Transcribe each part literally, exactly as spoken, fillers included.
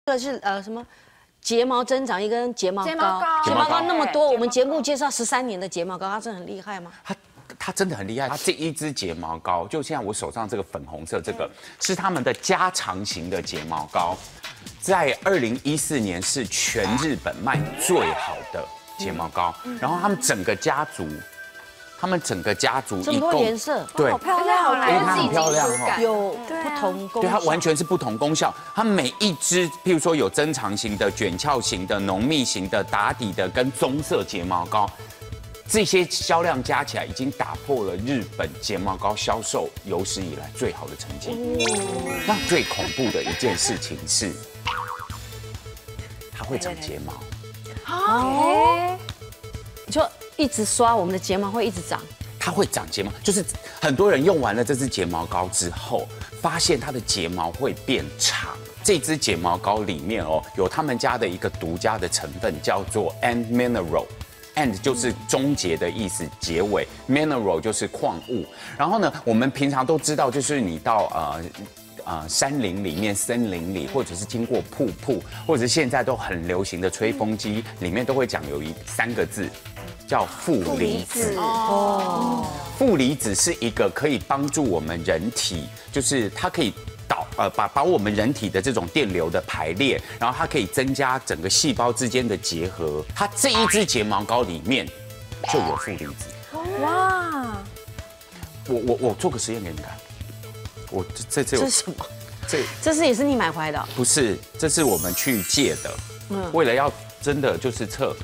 这个是呃什么？睫毛增长，一根睫毛膏， 睫毛膏睫毛膏那么多， 对我们节目介绍十三年的睫毛膏，它真的很厉害吗？ 它它真的很厉害，它这一支睫毛膏，就像我手上这个粉红色这个，是他们的加长型的睫毛膏，在二零一四年是全日本卖最好的睫毛膏，然后他们整个家族。他们整个家族这么多颜色， 对， 好漂亮哦， 因为它很漂亮哦， 有不同功效， 对它完全是不同功效。它每一支，譬如说有增长型的、卷翘型的、浓密型的、打底的跟棕色睫毛膏，这些销量加起来已经打破了日本睫毛膏销售有史以来最好的成绩。那最恐怖的一件事情是，它会长睫毛。 哦，你说。一直刷，我们的睫毛会一直长。 它会长睫毛，就是很多人用完了这支睫毛膏之后，发现它的睫毛会变长。这支睫毛膏里面哦，有他们家的一个独家的成分，叫做 and mineral。and 就是终结的意思，结尾 mineral 就是矿物。然后呢，我们平常都知道，就是你到呃。呃，山林里面、森林里，或者是经过瀑布，或者是现在都很流行的吹风机，里面都会讲有一三个字，叫负离子。哦，负离子是一个可以帮助我们人体，就是它可以导呃把把我们人体的这种电流的排列，然后它可以增加整个细胞之间的结合。它这一支睫毛膏里面就有负离子。哇！我我我做个实验给你看。我这这这是什么？ 这这是也是你买回来的？ 不是，这是我们去借的。嗯，为了要真的就是测。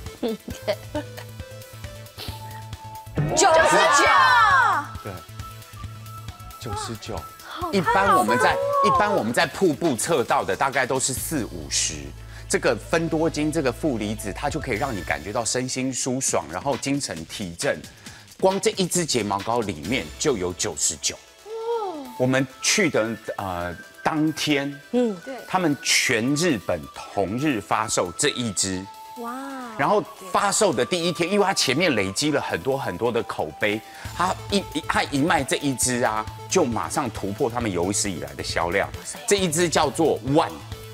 九十九。 对，九十九。一般我们在一般我们在瀑布测到的大概都是四五十。这个芬多精这个负离子，它就可以让你感觉到身心舒爽，然后精神提振。光这一支睫毛膏里面就有九十九。我们去的呃当天，嗯，对，他们全日本同日发售这一支，哇！然后发售的第一天，因为它前面累积了很多很多的口碑，它一它一卖这一支啊，就马上突破他们有史以来的销量。这一支叫做 One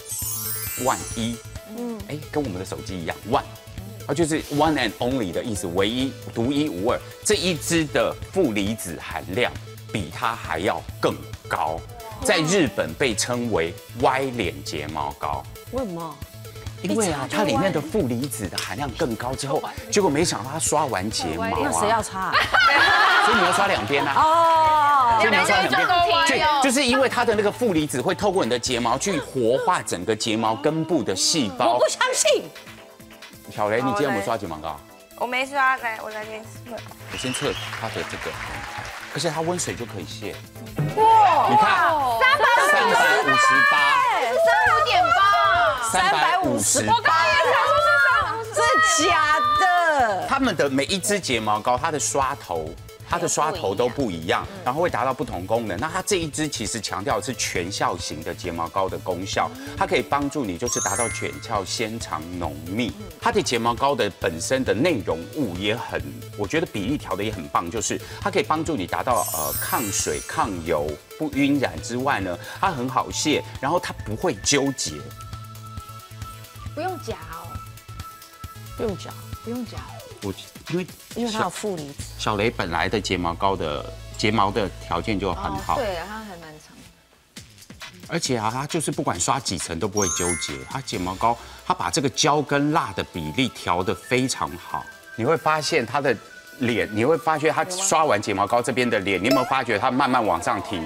One 一，嗯，哎，跟我们的手机一样 One。它就是 one and only 的意思，唯一、独一无二。这一支的负离子含量比它还要更高，在日本被称为“歪脸睫毛膏”。 为什么？ 因为啊，它里面的负离子的含量更高之后，结果没想到它刷完睫毛啊， 那谁要擦？ 所以你要刷两边啊。 哦， 所以你要刷两边。对，就是因为它的那个负离子会透过你的睫毛去活化整个睫毛根部的细胞。 我不相信。 小雷，你今天有没有刷睫毛膏？ 我没刷，来，我来给你测。 我先测它的这个，而且它温水就可以卸。哇！你看，三百五十八， 三五点八， 三百五十八。 我刚刚也想说是三五十， 真的假的？ 他们的每一支睫毛膏，它的刷头。它的刷头都不一样，然后会达到不同功能。那它这一支其实强调的是全效型的睫毛膏的功效，它可以帮助你就是达到卷翘、纤长、浓密。它的睫毛膏的本身的内容物也很，我觉得比例调的也很棒，就是它可以帮助你达到呃抗水、抗油、不晕染之外呢，它很好卸，然后它不会纠结。 不用夹哦， 不用夹， 不用夹。 我因为因为它有负离子。 小雷本来的睫毛膏的睫毛的条件就很好， 对，它还蛮长。 而且啊，它就是不管刷几层都不会纠结。它睫毛膏，它把这个胶跟蜡的比例调得非常好。你会发现它的脸，你会发觉它刷完睫毛膏这边的脸，你有没有发觉它慢慢往上提？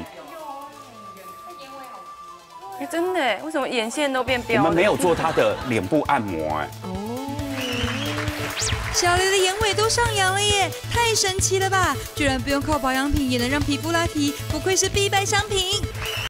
哎，真的，为什么眼线都变标了？ 我们没有做它的脸部按摩，哎。 小雷的眼尾都上扬了耶，太神奇了吧！居然不用靠保养品也能让皮肤拉提，不愧是必败商品。